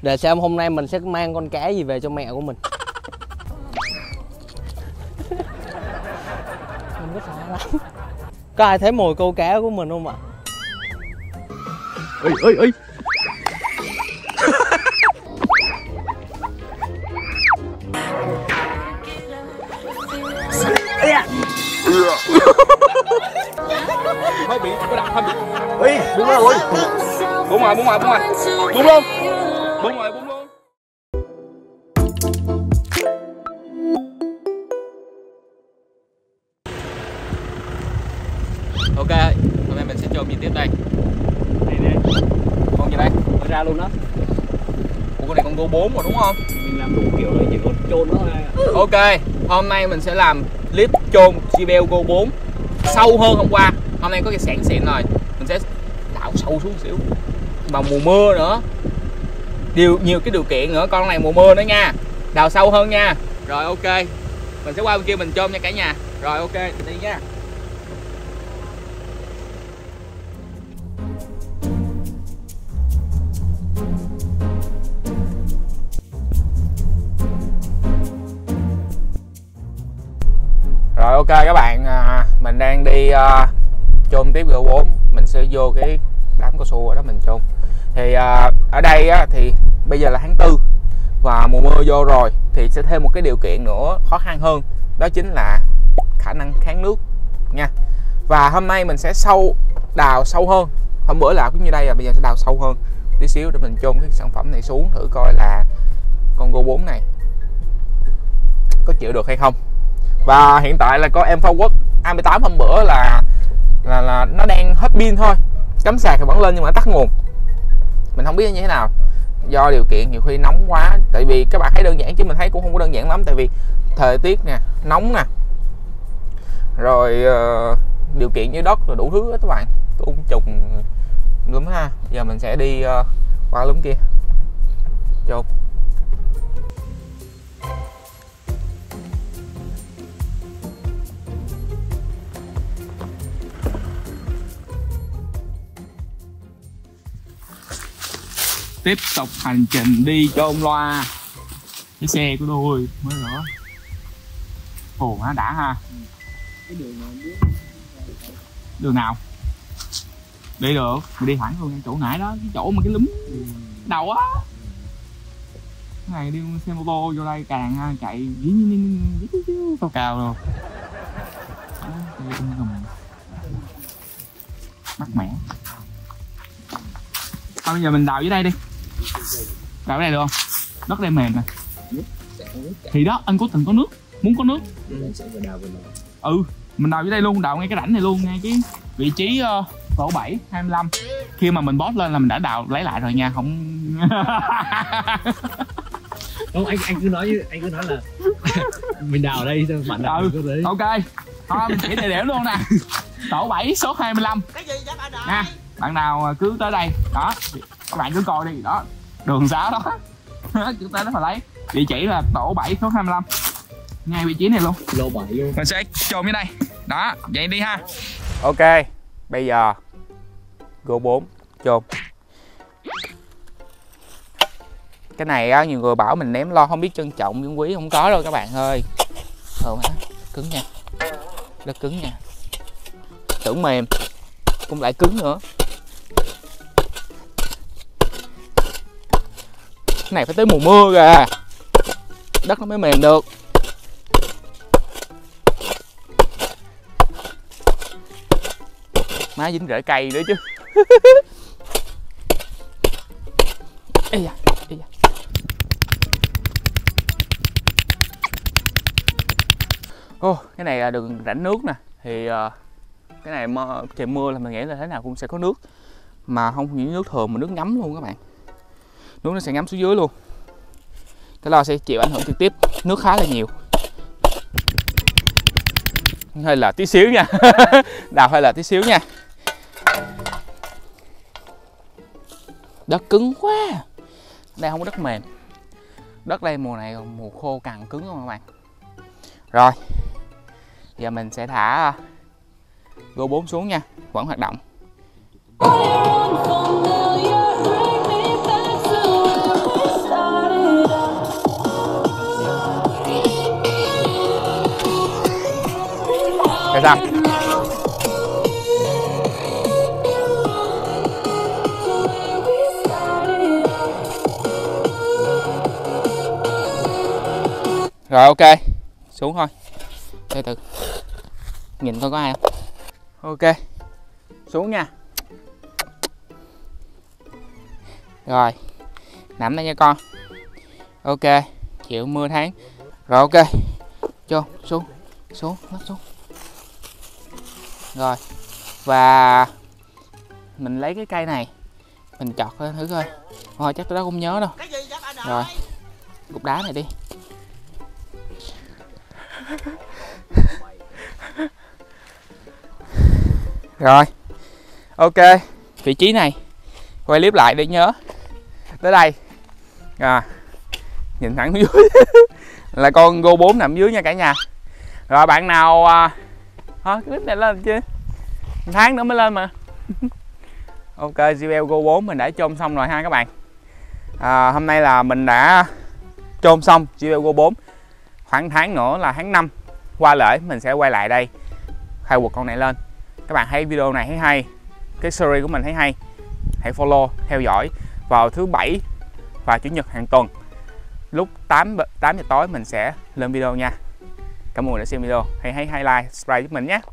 Để xem hôm nay mình sẽ mang con cá gì về cho mẹ của mình. Không có sợ lắm. Có ai thấy mùi câu cá của mình không ạ? Ê. Hơi bị có đặt hơi bị. Ê, buông ra rồi. Buông rồi. Buông luôn. Buông luôn. Ok, hôm nay mình sẽ chôm gì tiếp đây? Đây. Con gì đây? Mới ra luôn đó. Ủa con này con Go 4 rồi đúng không? Mình làm đủ kiểu rồi, chỉ còn chôn nó thôi. Ok, hôm nay mình sẽ làm clip chôn JBL Go 4 sâu hơn hôm qua. Hôm nay có cái sẵn xịn rồi, mình sẽ đào sâu xuống xíu. Vào mùa mưa nữa, nhiều cái điều kiện nữa, con này mùa mưa nữa nha, đào sâu hơn nha. Rồi ok, mình sẽ qua bên kia mình chôm nha cả nhà. Rồi ok, mình đi nha. Rồi ok các bạn, mình đang đi chôn tiếp G4. Mình sẽ vô cái đám cao su ở đó mình chôn. Thì ở đây á, thì bây giờ là tháng 4 và mùa mưa vô rồi, thì sẽ thêm một cái điều kiện nữa khó khăn hơn, đó chính là khả năng kháng nước nha. Và hôm nay mình sẽ đào sâu hơn. Hôm bữa là cũng như đây, bây giờ sẽ đào sâu hơn tí xíu để mình chôn cái sản phẩm này xuống, thử coi là con Go4 này có chịu được hay không. Và hiện tại là có em Forward 28 hôm bữa là nó đang hết pin thôi, cắm sạc thì vẫn lên nhưng mà nó tắt nguồn. Mình không biết như thế nào, do điều kiện nhiều khi nóng quá. Tại vì các bạn thấy đơn giản chứ mình thấy cũng không có đơn giản lắm. Tại vì thời tiết nè, nóng nè, rồi điều kiện dưới đất rồi đủ thứ hết các bạn, côn trùng lắm ha. Giờ mình sẽ đi qua lúm kia chôn. Tiếp tục hành trình đi chôn loa. Cái xe của tôi mới nữa. Ồ nó đã ha. Cái đường nào biết? Đường nào? Đi được, mình đi thẳng luôn chỗ nãy đó, cái chỗ mà cái lúm đầu á. Cái này đi xe mô tô vô đây càng chạy cao cao luôn. Mát mẻ. Thôi bây giờ mình đào dưới đây đi. Đào ở đây được không? Đất đây mềm nè. Thì đó, anh cố tình có nước, muốn có nước. Mình đào dưới đây luôn, đào ngay cái rãnh này luôn, ngay cái vị trí tổ 7, 25. Khi mà mình post lên là mình đã đào lấy lại rồi nha, không. Không, anh cứ nói là mình đào ở đây bạn đào ok. Thôi mình chỉ địa điểm luôn nè. Tổ 7 số 25. Cái gì vậy nha. Bạn nào cứ tới đây đó, các bạn cứ coi đi đó, đường xá đó. Chúng ta nó phải lấy địa chỉ là tổ 7 số 25, ngay vị trí này luôn, lô 7 luôn. Mình sẽ chôn dưới đây đó, vậy đi ha. Ok, bây giờ Go4 chôn. Cái này á, nhiều người bảo mình ném lo không biết trân trọng dưỡng quý, không có đâu các bạn ơi. Cứng nha, đất cứng nha, tưởng mềm cũng lại cứng nữa. Cái này phải tới mùa mưa kìa, đất nó mới mềm được. Má dính rễ cây nữa chứ. Ê da. Cái này là đường rãnh nước nè. Thì cái này trời mưa là mình nghĩ là thế nào cũng sẽ có nước. Mà không chỉ nước thường mà nước ngấm luôn các bạn. Nước nó sẽ ngấm xuống dưới luôn. Cái lo sẽ chịu ảnh hưởng trực tiếp. Nước khá là nhiều. Hơi là tí xíu nha. Đào hơi là tí xíu nha. Đất cứng quá. Đây không có đất mềm. Đất đây mùa này mùa khô càng cứng không các bạn. Rồi. Giờ mình sẽ thả Go4 xuống nha. Vẫn hoạt động. Rồi ok, xuống thôi. Từ từ. Nhìn coi có ai không. Ok. Xuống nha. Rồi. Nằm đây nha con. Ok, chịu mưa tháng. Rồi ok. Vô, xuống. Xuống, lắp xuống. Rồi. Và mình lấy cái cây này, mình chọt lên thử coi. Thôi chắc tụi đó không nhớ đâu. Rồi. Cục đá này đi. Rồi. Ok, vị trí này quay clip lại để nhớ. Tới đây. Nhìn thẳng dưới là con Go 4 nằm dưới nha cả nhà. Rồi bạn nào thôi clip này lên chứ 1 tháng nữa mới lên mà. Ok, JBL Go 4 mình đã chôn xong rồi ha các bạn. Hôm nay là mình đã chôn xong JBL Go 4. Khoảng tháng nữa là tháng 5 qua lễ mình sẽ quay lại đây khai quật con này lên. Các bạn thấy video này thấy hay, cái series của mình thấy hay, hãy follow theo dõi. Vào thứ Bảy và Chủ nhật hàng tuần lúc 8 giờ tối mình sẽ lên video nha. Cảm ơn đã xem video, hãy like, subscribe giúp mình nhé.